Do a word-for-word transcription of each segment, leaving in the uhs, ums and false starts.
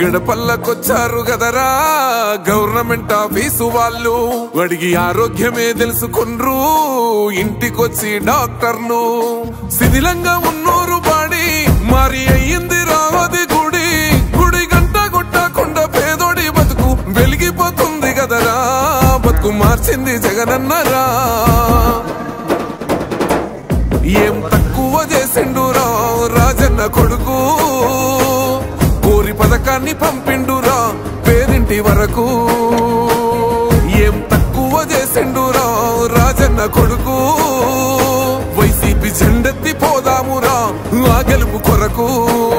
గడపల్లకొచ్చారు గదరా government office వాళ్ళు, అడిగి ఆరోగ్యమే తెలుసుకుండ్రు ఇంటికొచ్చి డాక్టర్ను. శిథిలంగా ఉన్నోరు బాడి మరి అయ్యింది రావది గుడి, గుడి గంట కొట్టకుండా పేదోడి బతుకు వెలిగిపోతుంది గదరా, బతుకు మార్చింది జగనన్నరా. ఏం తక్కువ చేసిండురా రాజన్న కొడుకు, కోరి పథకాన్ని పంపిండురా పేరింటి వరకు. ఏం తక్కువ చేసిండురా రాజన్న కొడుకు, వైసీపీ జెండెత్తి పోదామురా ఆ గెలుపు కొరకు.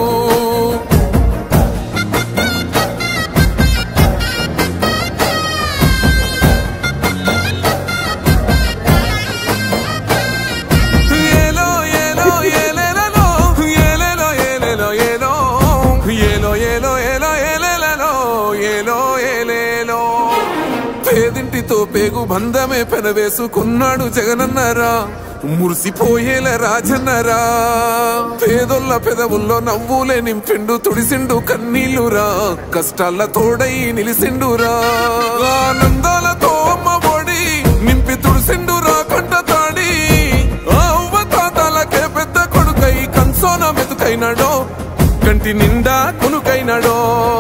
పేదింటితో పేగు బంధమే పెనవేసుకున్నాడు జగనన్నరా, మురిసిపోయేల రాజన్నరా. పేదొల్ల పెదవుల్లో నవ్వులే నింపిండు తుడిసిండు కన్నీళ్లురా, కష్టాల తోడై నిలిసిండురా. ఆనందాలతో అమ్మ ఒడి నింపి తుడిసిండురా కంట తాడి, అవ్వ తాతలకే పెద్ద కొడుకై కన్సోన మెతుకైనాడో, కంటి నిండా కునుకైనాడో.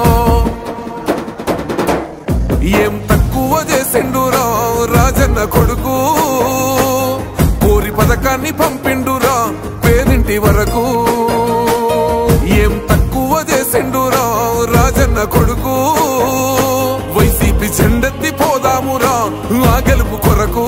ఏం తక్కువ చేసిండురా రాజన్న కొడుకు, కోరి పథకాన్ని పంపిండురా పేరింటి వరకు. ఏం తక్కువ చేసిండురా రాజన్న కొడుకు, వైసీపీ జెండెత్తి పోదామురా ఆ గెలుపు కొరకు.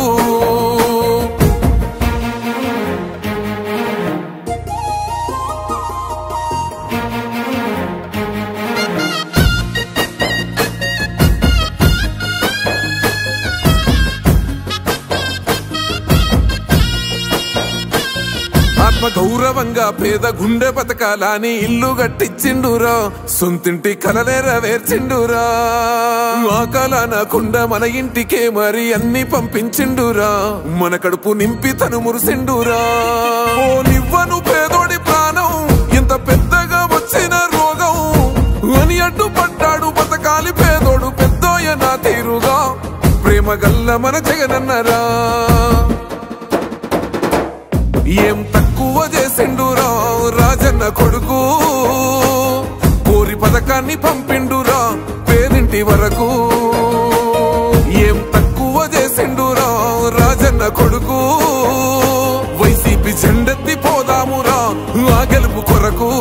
ఆత్మ గౌరవంగా పేద గుండె బతకాలని ఇల్లు గట్టించిండురా, సొంతింటి కలనేరవేర్చిండురా. ఆ కలనకుండా మన ఇంటికే మరి అన్ని పంపించిండురా, మన కడుపు నింపి తను మురిసిండురా. ఓ నివ్వను పేదోడి ప్రాణం ఇంత పెద్దగా వచ్చిన రోగం అని అడ్డుపడ్డాడు బతకాలి పేదోడు పెద్దోయన తీరుగా, ప్రేమ గల్ల మన జగనన్నరా. ఏం తక్కువ చేసిండురా రాజన్న కొడుకు, కోరి పథకాన్ని పంపిండురా పేరింటి వరకు. ఏం తక్కువ చేసిండురా రాజన్న కొడుకు, వైసీపీ జెండెత్తి పోదామురా ఆ గెలుపు కొరకు.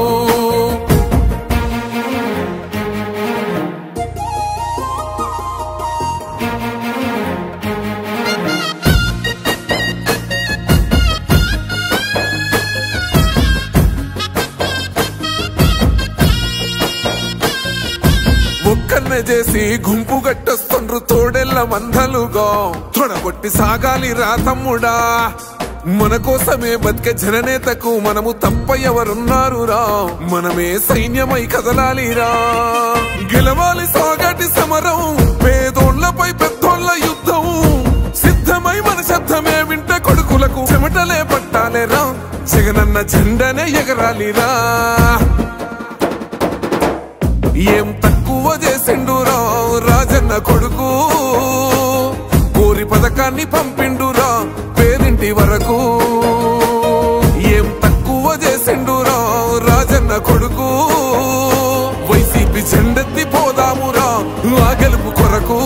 ఒక్కన్నే చేసి గుంపు గట్టొస్తుండ్రు తోడెల్ల మందలుగా, తొడగొట్టి సాగాలి రా తమ్ముడా. మన కోసమే బతికే జననేతకు మనము తప్ప ఎవరున్నారు రా, మనమే సైన్యమై కదలాలిరా. గెలవాలి సాగటి సమరం పేదోళ్లపై పెద్దోళ్ల యుద్ధం, సిద్ధమై మన శబ్దమే వింట కొడుకులకు చెమటలే పట్టాలేరా, జగనన్న జెండనే ఎగరాలిరా. ఏం తక్కువ చేసిండురా రాజన్న కొడుకు, కోరి పథకాన్ని పంపిండురా పేరింటి వరకు. ఏం తక్కువ చేసిండురా రాజన్న కొడుకు, వైసీపీ జెండెత్తి పోదామురా ఆ గెలుపు కొరకు.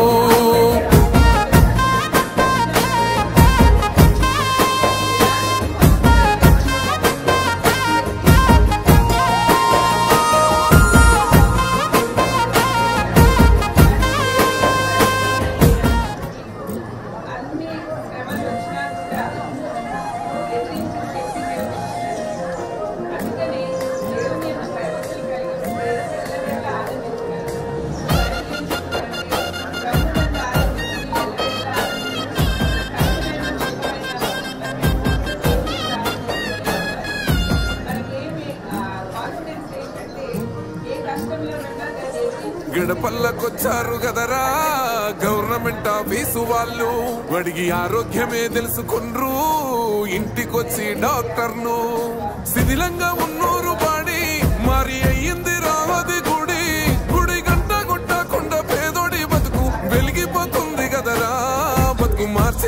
గడపల్లకొచ్చారు గదరా గవర్నమెంట్ ఆఫీసు వాళ్ళు, అడిగి ఆరోగ్యమే తెలుసుకుండ్రు ఇంటికొచ్చి డాక్టర్ను. శిథిలంగా ఉన్నోరు బాడి మరి అయ్యింది రావది గుడి,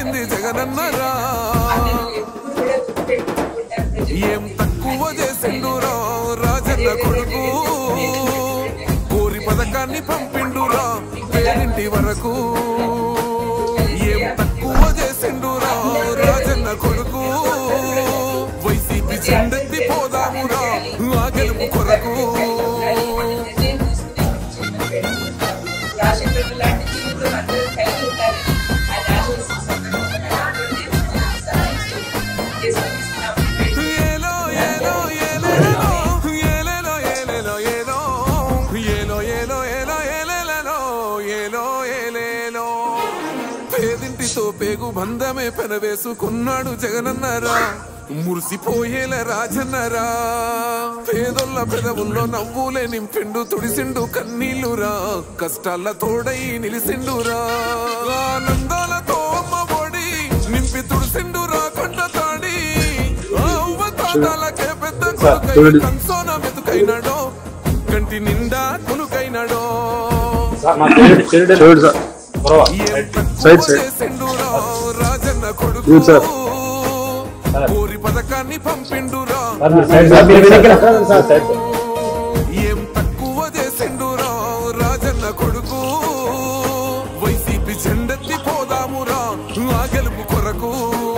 చేసింది జగనన్నరా ఏం తక్కువ చేసిండురా రాజన్న కొడుకు కోరి పథకాన్ని పంపిండురా పేరింటి వరకు ఏం తక్కువ చేసిండురా రాజన్న కొడుకు వైసీపీ చెందెత్తి పోదామురా ఆ గెలుపు కొరకు పేదింటితో పేగు బంధమే పెనవేసుకున్నాడు జగనన్నరా మురిసిపోయేల రాజన్నరా పేదొల్ల పెదవుల్లో నవ్వులే నింపిండు తుడిసిండు కన్నీళ్లురా కష్టాల తోడై నిలిసిండురా ఆనందాలతో అమ్మ ఒడి నింపి తుడిసిండురా కొండ తాడి అవ్వ తాతాలకే పెద్ద కొడుకై కన్సోన మెతుకైనాడో కంటి నిండా కొనుకైనాడో రాజన్న కొడుకు కోరి పథకాన్ని పంపిండురా ఏం తక్కువ చేసిండురా రాజన్న కొడుకు వైసీపీ చెండెత్తి పోదామురా ఆ గెలుపు కొరకు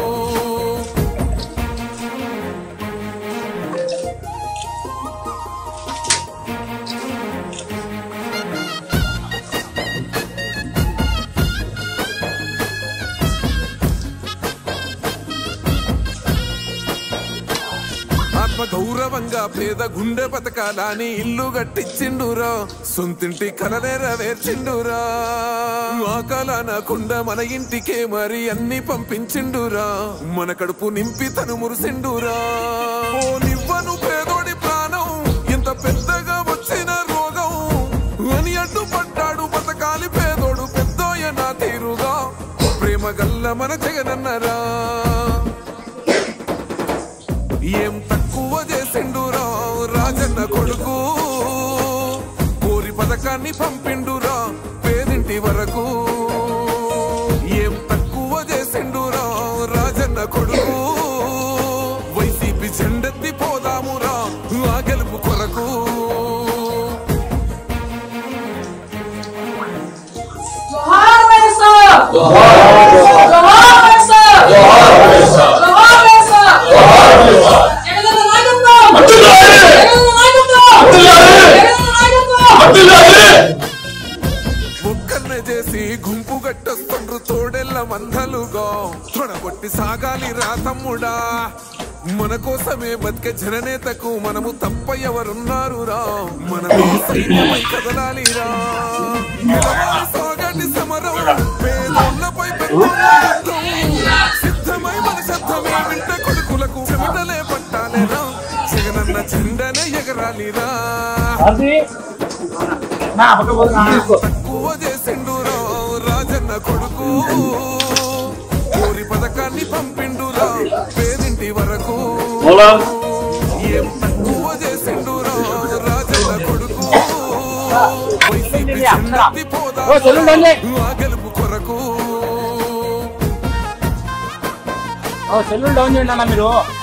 గౌరవంగా పేద గుండె బతకాలని ఇల్లు గట్టించిండురా సొంతింటి కలలే నెరవేర్చిండురా ఆ కలనకుండా మన ఇంటికే మరి అన్ని పంపించిండురా మన కడుపు నింపి తను మురిసిండురా ఓ నివ్వను పేదోడి ప్రాణం ఎంత పెద్దగా వచ్చిన రోగం అని అడ్డుపడ్డాడు బతకాలి పేదోడు పెద్దోయ నా తీరుగా ప్రేమ గల్ల మన జగనన్నరా ఏం తక్కువ చేసిండురా రాజన్న కొడుకు కోరి పథకాన్ని పంపిండురా పేదింటి వరకు ఏం తక్కువ చేసిండురా రాజన్న కొడుకు వైసీపీ చెండెత్తి పోదామురా ఆ గెలుపు కొరకు ఒక్కన్నే చేసి గుంపు గట్టొస్తుండ్రు తోడెల్ల మందలుగా తొడగొట్టి సాగాలి రా తమ్ముడా మన కోసమే బతికే జననేతకు మనము తప్ప ఎవరున్నారు రా మనమే సైన్యమై కదలాలిరా సాగటి సమరం పేదోళ్లపై సిద్ధమై మన శబ్దమే వింట కొడుకులకు చెమటలే పట్టాలేరా జగనన్న చెండనే ఎగరాలిరా తక్కువ చేసిండురా రాజన్న కొడుకు కోరి పథకాన్ని పంపిండురా పేదింటి వరకు ఏం తక్కువ చేసిండురా రాజన్న కొడుకు వైసీపీ చెండెత్తి పోదా ఆ గెలుపు కొరకు సెల్లు డౌన్ చేయండి అన్న మీరు.